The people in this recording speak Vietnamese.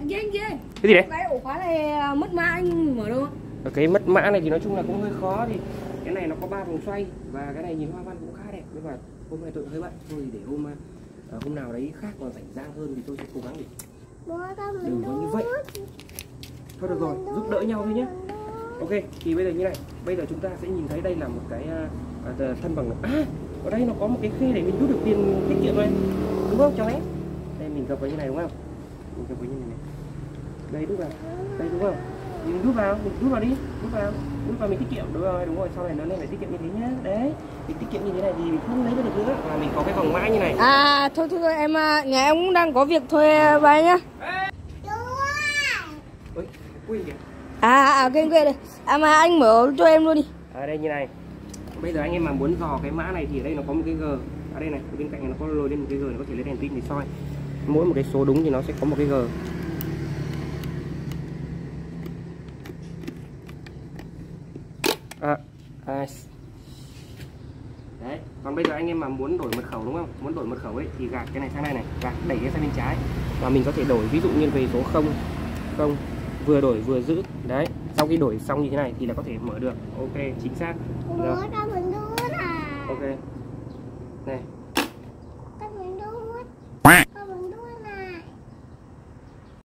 Anh kia. Cái gì đấy? Cái ổ khóa này mất mã anh mở đâu? Cái mất mã này thì nói chung là cũng hơi khó, thì cái này nó có 3 vòng xoay và cái này nhìn hoa văn cũng khá đẹp, nhưng mà hôm nay tôi hơi bận thôi, để hôm nào đấy khác còn rảnh rang hơn thì tôi sẽ cố gắng để đừng có như vậy. Thôi được rồi, giúp đỡ nhau thôi nhé. Ok, thì bây giờ như này, bây giờ chúng ta sẽ nhìn thấy đây là một cái thân bằng. Ở đây nó có một cái khe để mình rút được tiền tiết kiệm này, đúng không cháu bé? Đây mình gập vào như này đúng không? Mình gập vào như này. Đây đút vào, đây đúng không? Mình rút vào đi, rút vào mình tiết kiệm, đúng rồi, sau này nó lên phải tiết kiệm như thế nhá. Đấy, mình tiết kiệm như thế này thì mình không lấy được nữa, và mình có cái vòng mã như này. Thôi em, nhà em cũng đang có việc thuê bài nhá. Ôi, quên kìa. Quên đây. Mà anh mở cho em luôn đi. Đây như này. Bây giờ anh em mà muốn dò cái mã này thì ở đây nó có một cái G. Ở đây này, bên cạnh này nó có lồi lên một cái G, nó có thể lấy đèn pin để soi. Mỗi một cái số đúng thì nó sẽ có một cái G. Đấy, còn bây giờ anh em mà muốn đổi mật khẩu đúng không? Muốn đổi mật khẩu ấy thì gạt cái này sang đây này, gạt đẩy cái sang bên trái. Và mình có thể đổi, ví dụ như về số 0, vừa đổi vừa giữ. Đấy, sau khi đổi xong như thế này thì là có thể mở được. Ok, chính xác. Được. Ok. Này,